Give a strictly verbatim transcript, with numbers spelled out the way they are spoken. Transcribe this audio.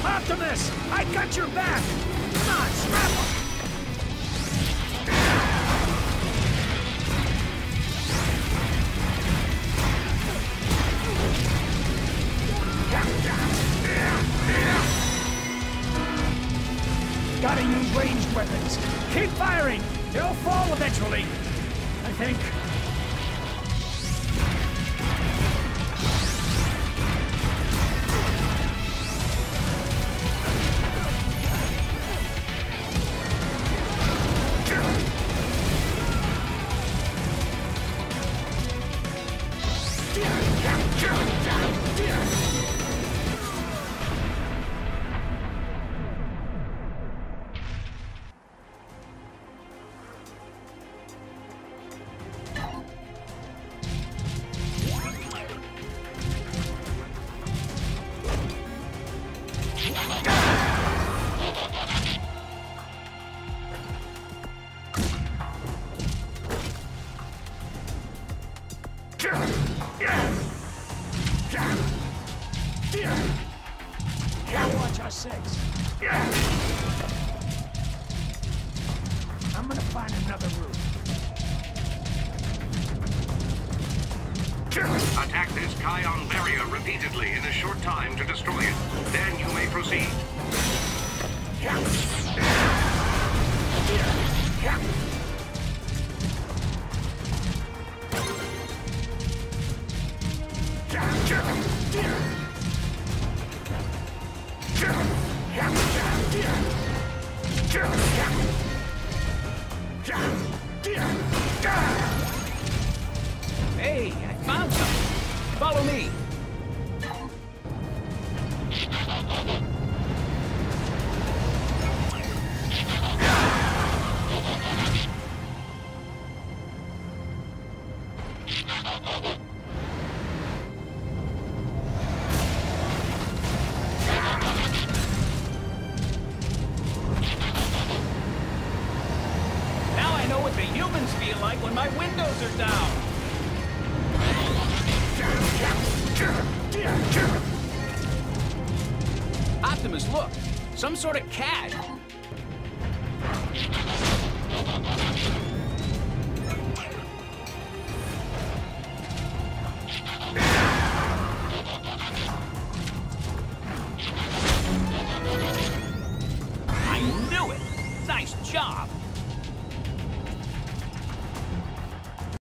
Optimus! I got your back! Come on, scrap him! Gotta use ranged weapons. Keep firing! They'll fall eventually, I think. Watch our six. I'm gonna find another route. Attack this Kion barrier repeatedly in a short time to destroy it. Then you may proceed. Hey, I found something. Follow me. Now I know what the humans feel like when my windows are down. Optimus, look! Some sort of cat!